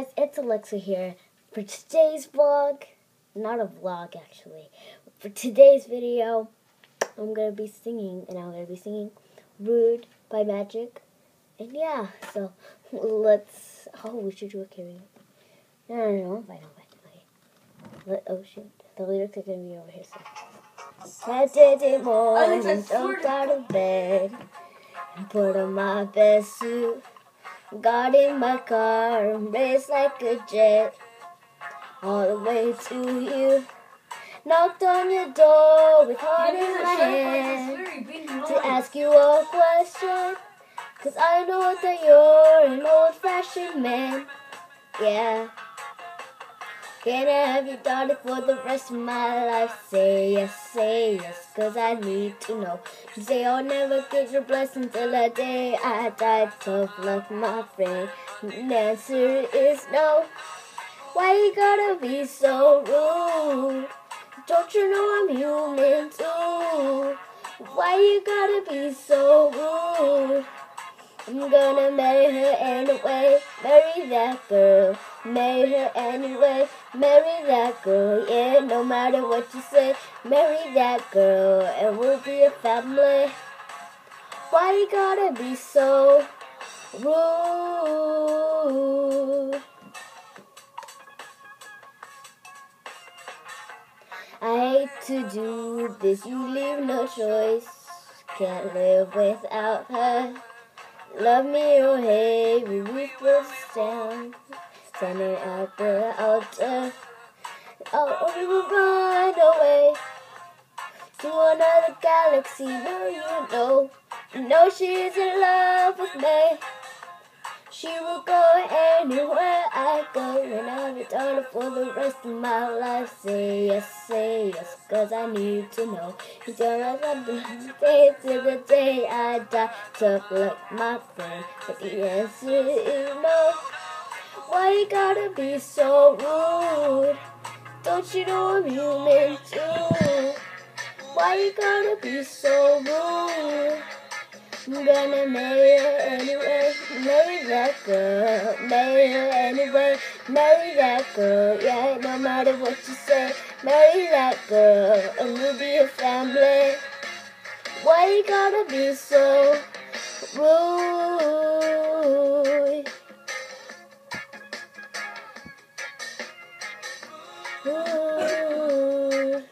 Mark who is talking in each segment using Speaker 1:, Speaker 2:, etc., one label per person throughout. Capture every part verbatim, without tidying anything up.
Speaker 1: guys, it's Alexa here for today's vlog. Not a vlog, actually. For today's video, I'm going to be singing, and I'm going to be singing Rude by Magic. And yeah, so let's, oh, we should do a karaoke. No, no, no, I'm fine, I'm fine. Okay. Let, oh, shoot. The lyrics are going to be over here, so. Saturday morning, jumped out of bed and put on my best suit. Got in my car and raced like a jet all the way to you. Knocked on your door with heart in my hand to ask you a question, 'cause I know that you're an old-fashioned man. Yeah. Can I have your daughter for the rest of my life? Say yes, say yes, 'cause I need to know. You say I'll never get your blessing till the day I die. Tough luck, my friend. The answer is no. Why you gotta be so rude? Don't you know I'm human too? Why you gotta be so rude? I'm gonna marry her anyway, marry that girl. Marry her anyway, marry that girl. Yeah, no matter what you say, marry that girl, and we'll be a family. Why you gotta be so rude? I hate to do this, you leave no choice. Can't live without her. Love me or hate me, we will stand, standing at the altar. Oh, we will run away to another galaxy. No, you know, you know she's in love with me. She will go anywhere I go, and I'll be done for the rest of my life. Say yes, say yes, 'cause I need to know. You tell us I'm the day till the day I die. Tough luck, my friend, but the answer is no. Why you gotta be so rude? Don't you know I'm human too? Why you gotta be so rude? I'm gonna marry her anyway, marry that girl. Marry her anyway, marry that girl. Yeah, no matter what you say, marry that girl, and we'll be a family. Why you gotta be so rude? Rude.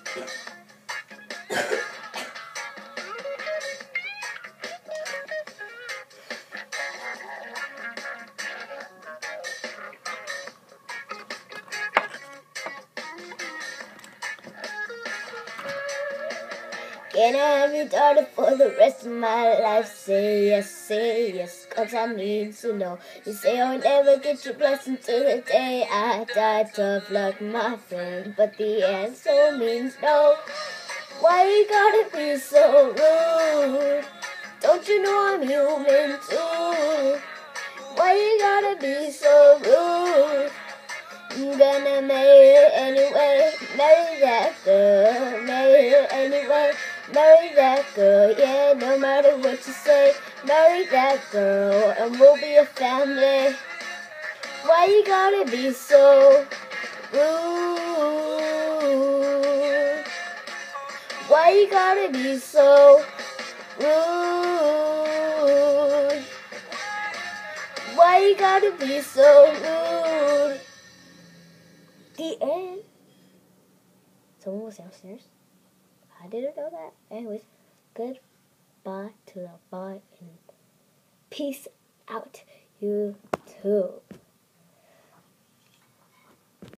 Speaker 1: Can I have your daughter for the rest of my life? Say yes, say yes, 'cause I need to know. You say I'll never get your blessing till the day I die. Tough luck, my friend, but the answer means no. Why you gotta be so rude? Don't you know I'm human too? Why you gotta be so rude? I'm gonna marry her anyway, marry that girl. Marry her anyway, marry that girl. Yeah, no matter what you say, marry that girl, and we'll be a family. Why you gotta be so rude? Why you gotta be so rude? Why you gotta be so rude? The end. Someone was downstairs. I didn't know that. Anyways, goodbye to the bye and peace out, YouTube.